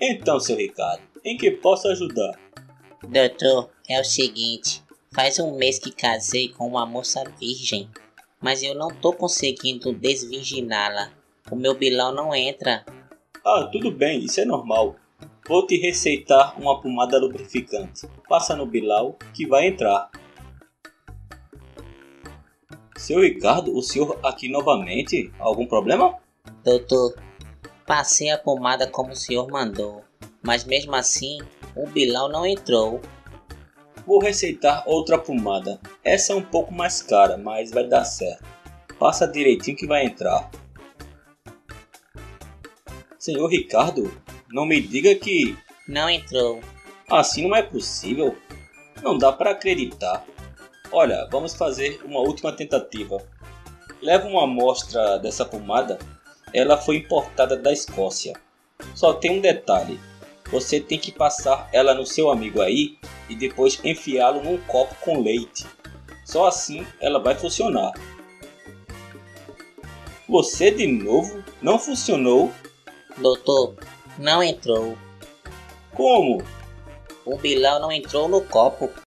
Então, seu Ricardo, em que posso ajudar? Doutor, é o seguinte, faz um mês que casei com uma moça virgem, mas eu não tô conseguindo desvirginá-la. O meu bilão não entra. Ah, tudo bem, isso é normal. Vou te receitar uma pomada lubrificante. Passa no bilau que vai entrar. Seu Ricardo, o senhor aqui novamente? Algum problema? Doutor, passei a pomada como o senhor mandou, mas mesmo assim, o bilão não entrou. Vou receitar outra pomada. Essa é um pouco mais cara, mas vai dar certo. Passa direitinho que vai entrar. Senhor Ricardo, não me diga que Não entrou. assim não é possível. Não dá para acreditar. Olha, vamos fazer uma última tentativa. Leva uma amostra dessa pomada. Ela foi importada da Escócia. Só tem um detalhe. Você tem que passar ela no seu amigo aí e depois enfiá-lo num copo com leite. Só assim ela vai funcionar. Você de novo? Não funcionou? Doutor, não entrou. Como? O bilão não entrou no copo.